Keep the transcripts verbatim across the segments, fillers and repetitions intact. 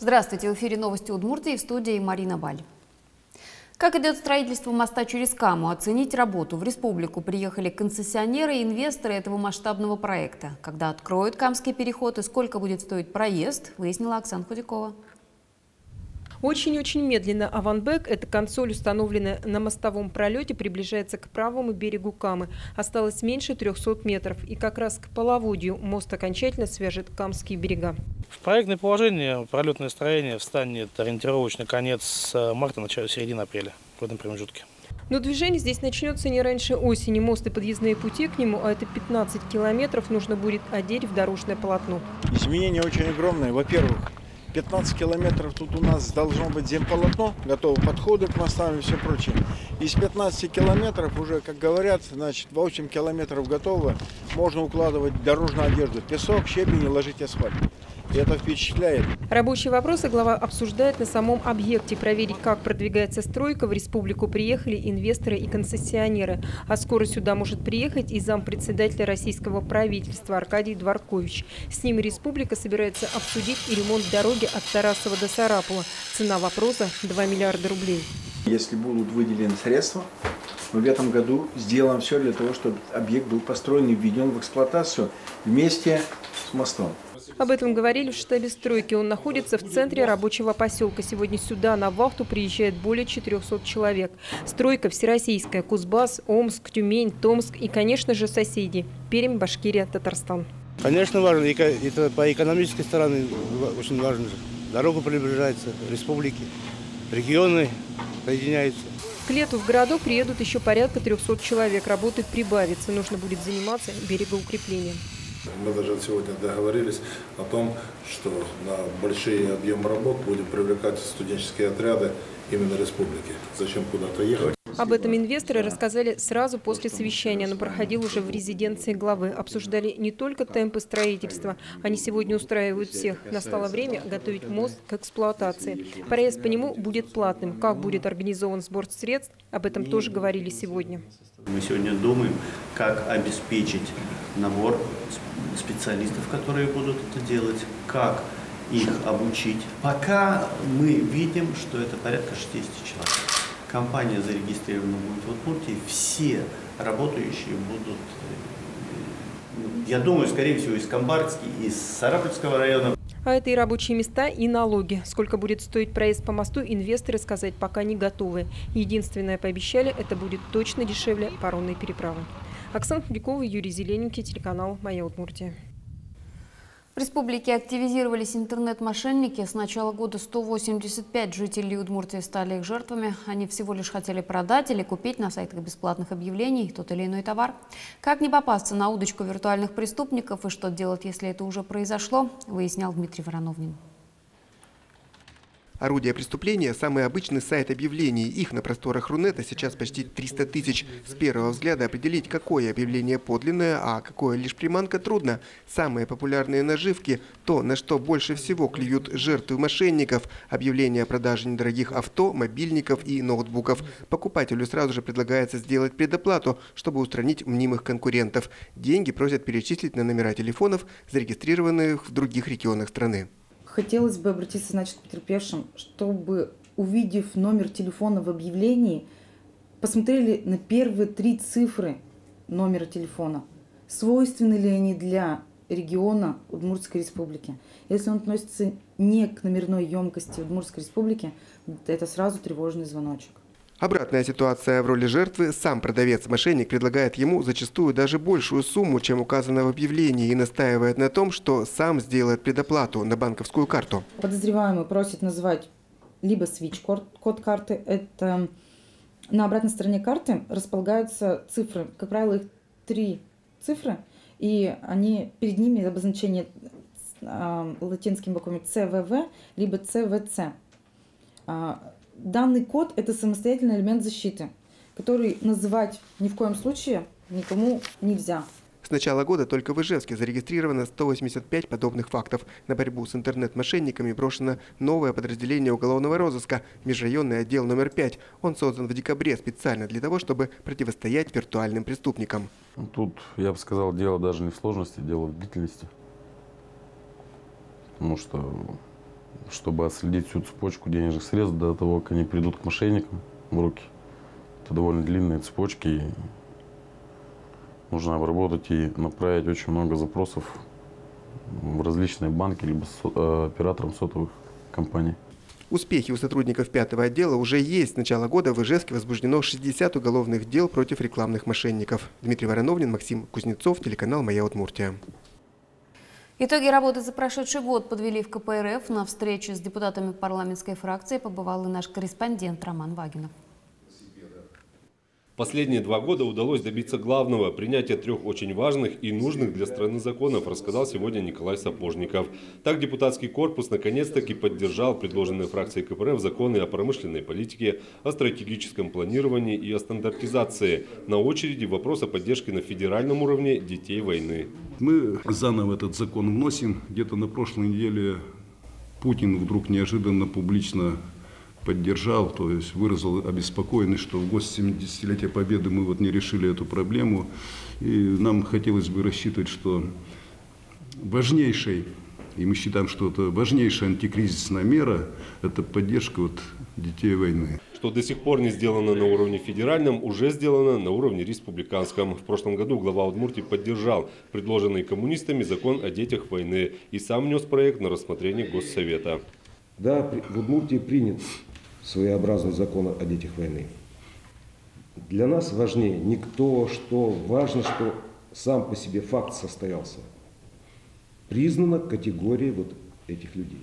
Здравствуйте, в эфире новости Удмуртии, в студии Марина Баль. Как идет строительство моста через Каму? Оценить работу в республику приехали концессионеры и инвесторы этого масштабного проекта. Когда откроют Камский переход и сколько будет стоить проезд, выяснила Оксана Худякова. Очень-очень медленно Аванбек, эта консоль, установленная на мостовом пролете, приближается к правому берегу Камы. Осталось меньше трёхсот метров. И как раз к половодью мост окончательно свяжет Камские берега. В проектное положение пролетное строение встанет ориентировочно конец марта, начало середины апреля в этом промежутке. Но движение здесь начнется не раньше осени. Мост и подъездные пути к нему, а это пятнадцать километров, нужно будет одеть в дорожное полотно. Изменения очень огромные. Во-первых, пятнадцать километров тут у нас должно быть земполотно, готовы подходы к мостам и все прочее. Из пятнадцати километров уже, как говорят, значит, восемь километров готово. Можно укладывать дорожную одежду, песок, щебень и ложить асфальт. И это впечатляет. Рабочие вопросы глава обсуждает на самом объекте. Проверить, как продвигается стройка, в республику приехали инвесторы и концессионеры. А скоро сюда может приехать и зампредседателя российского правительства Аркадий Дворкович. С ним республика собирается обсудить и ремонт дороги от Тарасова до Сарапула. Цена вопроса – два миллиарда рублей. Если будут выделены средства, мы в этом году сделаем все для того, чтобы объект был построен и введен в эксплуатацию вместе с мостом. Об этом говорили в штабе стройки. Он находится в центре рабочего поселка. Сегодня сюда на вахту приезжает более четырёхсот человек. Стройка всероссийская. Кузбасс, Омск, Тюмень, Томск и, конечно же, соседи – Пермь, Башкирия, Татарстан. Конечно, важно. Это по экономической стороне очень важно. Дорога приближается, республики, регионы соединяются. К лету в городок приедут еще порядка трёхсот человек. Работы прибавится. Нужно будет заниматься берегоукреплением. Мы даже сегодня договорились о том, что на большие объемы работ будем привлекать студенческие отряды именно республики. Зачем куда-то ехать? Об этом инвесторы рассказали сразу после совещания. Оно проходило уже в резиденции главы. Обсуждали не только темпы строительства. Они сегодня устраивают всех. Настало время готовить мост к эксплуатации. Проезд по нему будет платным. Как будет организован сбор средств, об этом тоже говорили сегодня. Мы сегодня думаем, как обеспечить набор специалистов, которые будут это делать, как их обучить. Пока мы видим, что это порядка шестидесяти человек. Компания зарегистрирована будет в Удмуртии, все работающие будут, я думаю, скорее всего, из Камбарки, из Сарапульского района. А это и рабочие места, и налоги. Сколько будет стоить проезд по мосту, инвесторы сказать пока не готовы. Единственное, пообещали, это будет точно дешевле паромной переправы. Оксана Худякова, Юрий Зелененький, телеканал «Моя Удмуртия». В республике активизировались интернет-мошенники. С начала года сто восемьдесят пять жителей Удмуртии стали их жертвами. Они всего лишь хотели продать или купить на сайтах бесплатных объявлений тот или иной товар. Как не попасться на удочку виртуальных преступников и что делать, если это уже произошло, выяснял Дмитрий Вороновнин. Орудие преступления – самый обычный сайт объявлений. Их на просторах Рунета сейчас почти триста тысяч. С первого взгляда определить, какое объявление подлинное, а какое лишь приманка, трудно. Самые популярные наживки – то, на что больше всего клюют жертвы мошенников. Объявления о продаже недорогих авто, мобильников и ноутбуков. Покупателю сразу же предлагается сделать предоплату, чтобы устранить мнимых конкурентов. Деньги просят перечислить на номера телефонов, зарегистрированных в других регионах страны. Хотелось бы обратиться, значит, к потерпевшим, чтобы, увидев номер телефона в объявлении, посмотрели на первые три цифры номера телефона. Свойственны ли они для региона Удмуртской республики? Если он относится не к номерной емкости Удмуртской республики, это сразу тревожный звоночек. Обратная ситуация в роли жертвы. Сам продавец-мошенник предлагает ему зачастую даже большую сумму, чем указано в объявлении, и настаивает на том, что сам сделает предоплату на банковскую карту. Подозреваемый просит назвать либо свич-код код карты. Это на обратной стороне карты располагаются цифры. Как правило, их три цифры, и они перед ними обозначение э, латинскими буквами цэ вэ вэ, либо цэ вэ цэ. Данный код – это самостоятельный элемент защиты, который называть ни в коем случае никому нельзя. С начала года только в Ижевске зарегистрировано сто восемьдесят пять подобных фактов. На борьбу с интернет-мошенниками брошено новое подразделение уголовного розыска – межрайонный отдел номер пять. Он создан в декабре специально для того, чтобы противостоять виртуальным преступникам. Тут, я бы сказал, дело даже не в сложности, дело в длительности. Потому что чтобы отследить всю цепочку денежных средств до того, как они придут к мошенникам в руки. Это довольно длинные цепочки. И нужно обработать и направить очень много запросов в различные банки либо со, операторам сотовых компаний. Успехи у сотрудников пятого отдела уже есть. С начала года в Ижевске возбуждено шестьдесят уголовных дел против рекламных мошенников. Дмитрий Вороновнин, Максим Кузнецов, телеканал «Моя Удмуртия». Итоги работы за прошедший год подвели в ка пэ эр эф. На встрече с депутатами парламентской фракции побывал и наш корреспондент Роман Вагинов. Последние два года удалось добиться главного – принятия трех очень важных и нужных для страны законов, рассказал сегодня Николай Сапожников. Так депутатский корпус наконец-таки поддержал предложенные фракцией ка пэ эр эф законы о промышленной политике, о стратегическом планировании и о стандартизации. На очереди вопрос о поддержке на федеральном уровне детей войны. Мы заново этот закон вносим. Где-то на прошлой неделе Путин вдруг неожиданно публично поддержал, то есть выразил обеспокоенность, что в год семидесятилетия Победы мы вот не решили эту проблему. И нам хотелось бы рассчитывать, что важнейшей, и мы считаем, что это важнейшая антикризисная мера, это поддержка вот детей войны. Что до сих пор не сделано на уровне федеральном, уже сделано на уровне республиканском. В прошлом году глава Удмуртии поддержал предложенный коммунистами закон о детях войны и сам внес проект на рассмотрение Госсовета. Да, в Удмуртии принят своеобразный закон о детях войны. Для нас важнее не кто, что, важно, что сам по себе факт состоялся. Признана категория вот этих людей.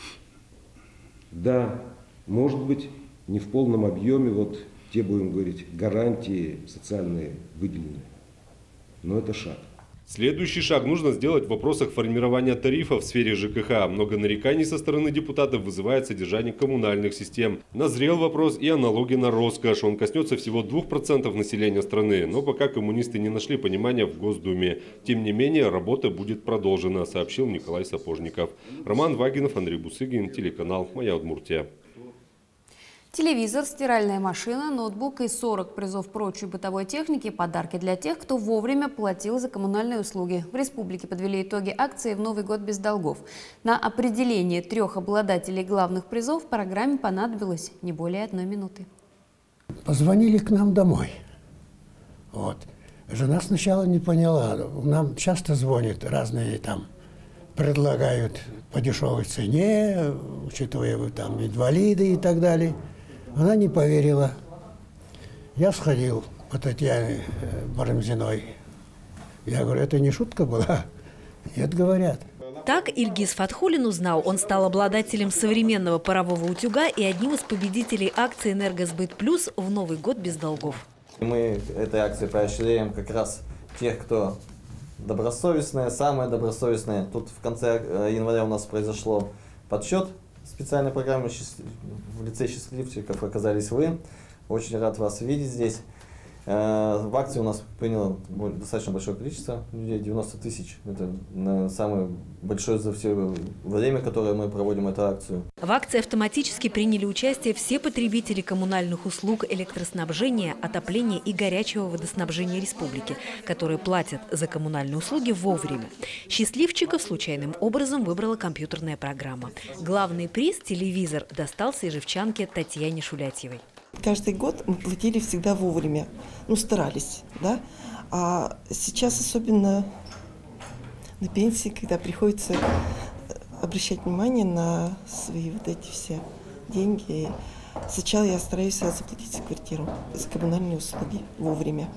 Да, может быть, не в полном объеме, вот те, будем говорить, гарантии социальные выделены, но это шаг. Следующий шаг нужно сделать в вопросах формирования тарифов в сфере жэ ка ха. Много нареканий со стороны депутатов вызывает содержание коммунальных систем. Назрел вопрос и о налоге на роскошь. Он коснется всего двух процентов населения страны. Но пока коммунисты не нашли понимания в Госдуме. Тем не менее, работа будет продолжена, сообщил Николай Сапожников. Роман Вагинов, Андрей Бусыгин, телеканал «Моя Удмуртия». Телевизор, стиральная машина, ноутбук и сорок призов прочей бытовой техники – подарки для тех, кто вовремя платил за коммунальные услуги. В республике подвели итоги акции «В Новый год без долгов». На определение трех обладателей главных призов в программе понадобилось не более одной минуты. Позвонили к нам домой. Вот. Жена сначала не поняла. Нам часто звонят разные там, предлагают по дешевой цене, учитывая там инвалиды и так далее. Она не поверила. Я сходил по Татьяне Барамзиной. Я говорю, это не шутка была? Нет, говорят. Так Ильгиз Фатхулин узнал. Он стал обладателем современного парового утюга и одним из победителей акции «Энергосбыт Плюс» в Новый год без долгов. Мы этой акцией поощряем как раз тех, кто добросовестные, самые добросовестные. Тут в конце января у нас произошло подсчет специальной программы в лице счастливчиков оказались вы. Очень рад вас видеть здесь. В акции у нас приняло достаточно большое количество людей, девяносто тысяч. Это самое большое за все время, которое мы проводим эту акцию. В акции автоматически приняли участие все потребители коммунальных услуг, электроснабжения, отопления и горячего водоснабжения республики, которые платят за коммунальные услуги вовремя. Счастливчиков случайным образом выбрала компьютерная программа. Главный приз – телевизор – достался ижевчанке Татьяне Шулятьевой. Каждый год мы платили всегда вовремя, ну старались, да. А сейчас особенно на пенсии, когда приходится обращать внимание на свои вот эти все деньги. Сначала я стараюсь заплатить за квартиру, за коммунальные услуги вовремя.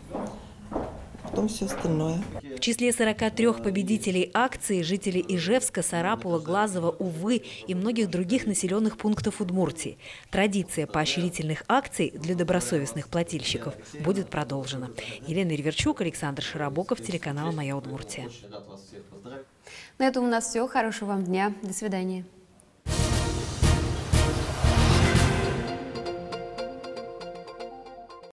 Потом все остальное. В числе сорока трёх победителей акции жители Ижевска, Сарапула, Глазова, Увы и многих других населенных пунктов Удмуртии. Традиция поощрительных акций для добросовестных плательщиков будет продолжена. Елена Ильверчук, Александр Широбоков, телеканал «Моя Удмуртия». На этом у нас все. Хорошего вам дня. До свидания.